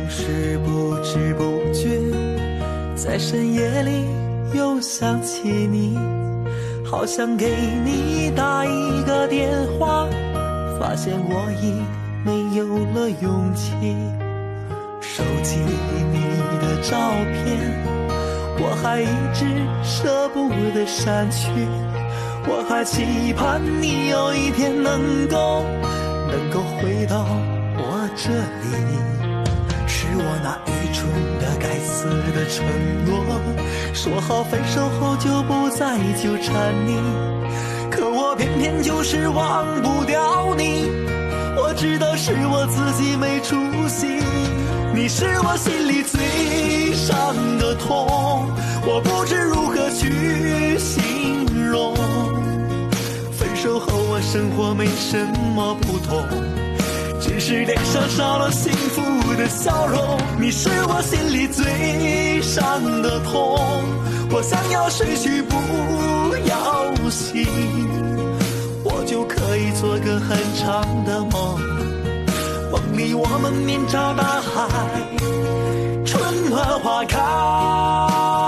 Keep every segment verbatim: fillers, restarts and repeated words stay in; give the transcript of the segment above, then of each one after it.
是不知不觉，在深夜里又想起你，好想给你打一个电话，发现我已没有了勇气。手机你的照片，我还一直舍不得删去，我还期盼你有一天能够能够回到我这里。是我那愚蠢的该死的承诺，说好分手后就不再纠缠你，可我偏偏就是忘不掉你。我知道是我自己没出息，你是我心里最伤的痛，我不知如何去形容。分手后我生活没什么不同，只是脸上少了幸福的笑容。你是我心里最伤的痛，我想要睡去不要醒，我就可以做个很长的梦，梦里我们面朝大海，春暖花开。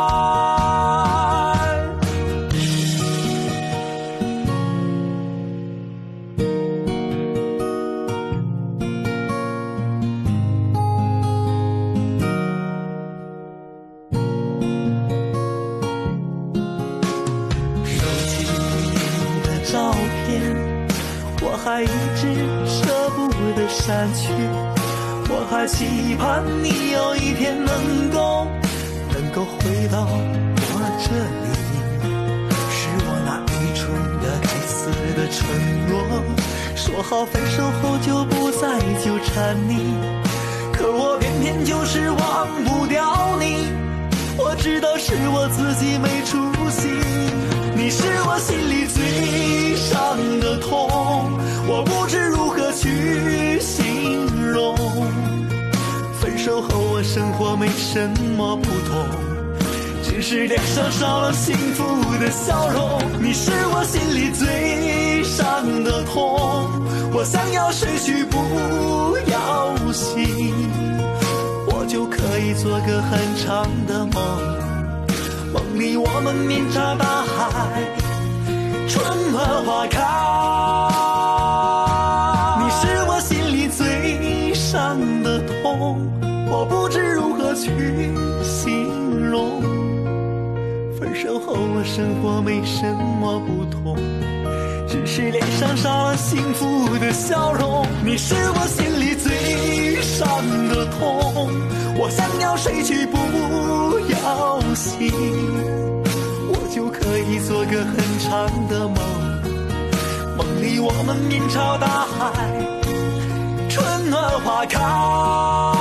我还一直舍不得删去，我还期盼你有一天能够能够回到我这里。是我那愚蠢的该死的承诺，说好分手后就不再纠缠你，可我偏偏就是忘不掉你。我知道是我自己没出息，你是我心里最伤的痛，我不知如何去形容。分手后我生活没什么不同，只是脸上少了幸福的笑容。你是我心里最伤的痛，我想要睡去不要醒，我就可以做个很长的梦，梦里我们面朝大海，春暖花开。你是我心里最伤的痛，我不知如何去形容。分手后我生活没什么不同，只是脸上少了幸福的笑容。你是我心里最伤的痛，我想要睡去不要醒，我就可以做个很长的梦，梦里我们面朝大海，春暖花开。